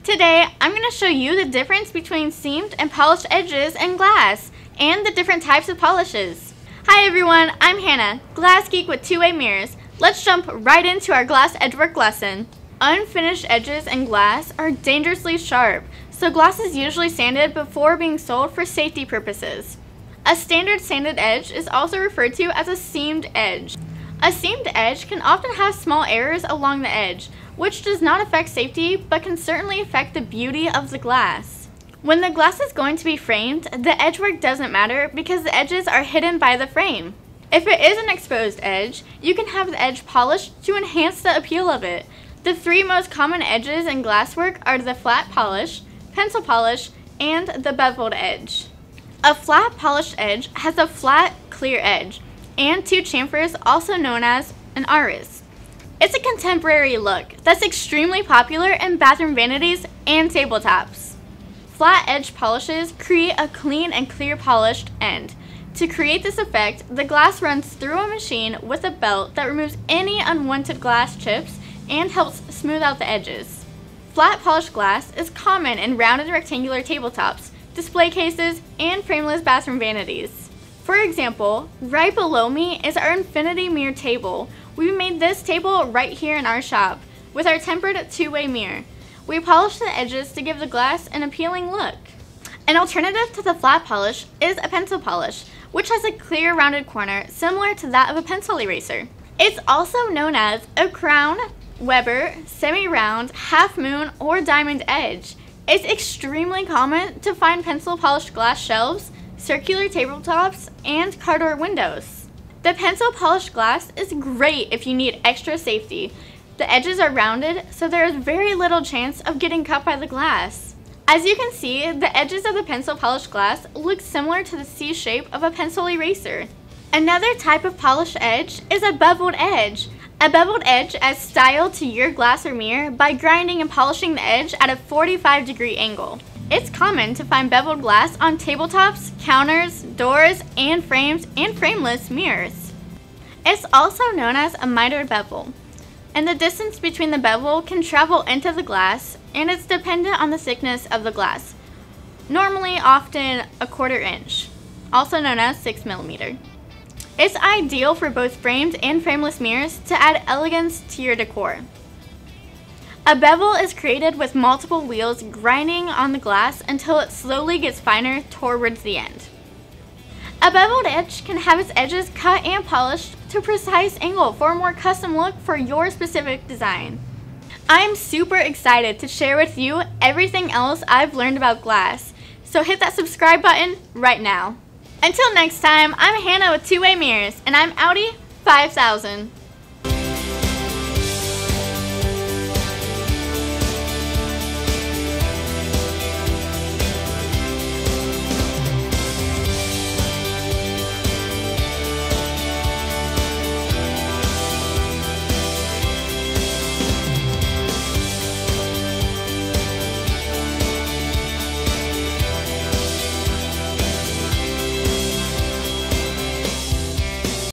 Today, I'm going to show you the difference between seamed and polished edges in glass, and the different types of polishes. Hi everyone, I'm Hannah, glass geek with two-way mirrors. Let's jump right into our glass edgework lesson. Unfinished edges in glass are dangerously sharp, so glass is usually sanded before being sold for safety purposes. A standard sanded edge is also referred to as a seamed edge. A seamed edge can often have small errors along the edge, which does not affect safety but can certainly affect the beauty of the glass. When the glass is going to be framed, the edgework doesn't matter because the edges are hidden by the frame. If it is an exposed edge, you can have the edge polished to enhance the appeal of it. The three most common edges in glasswork are the flat polish, pencil polish, and the beveled edge. A flat polished edge has a flat, clear edge, and two chamfers, also known as an iris. It's a contemporary look that's extremely popular in bathroom vanities and tabletops. Flat edge polishes create a clean and clear polished end. To create this effect, the glass runs through a machine with a belt that removes any unwanted glass chips and helps smooth out the edges. Flat polished glass is common in rounded rectangular tabletops, display cases, and frameless bathroom vanities. For example, right below me is our infinity mirror table. We made this table right here in our shop with our tempered two-way mirror. We polished the edges to give the glass an appealing look. An alternative to the flat polish is a pencil polish, which has a clear rounded corner similar to that of a pencil eraser. It's also known as a crown, Weber, semi-round, half moon, or diamond edge. It's extremely common to find pencil polished glass shelves, circular tabletops, and car door windows. The pencil polished glass is great if you need extra safety. The edges are rounded, so there is very little chance of getting cut by the glass. As you can see, the edges of the pencil polished glass look similar to the C shape of a pencil eraser. Another type of polished edge is a beveled edge. A beveled edge adds style to your glass or mirror by grinding and polishing the edge at a 45-degree angle. It's common to find beveled glass on tabletops, counters, doors, and frames and frameless mirrors. It's also known as a mitered bevel, and the distance between the bevel can travel into the glass, and it's dependent on the thickness of the glass, normally often a 1/4 inch, also known as 6 mm. It's ideal for both framed and frameless mirrors to add elegance to your decor. A bevel is created with multiple wheels grinding on the glass until it slowly gets finer towards the end. A beveled edge can have its edges cut and polished to a precise angle for a more custom look for your specific design. I'm super excited to share with you everything else I've learned about glass, so hit that subscribe button right now. Until next time, I'm Hannah with Two-Way Mirrors, and I'm Audi 5000.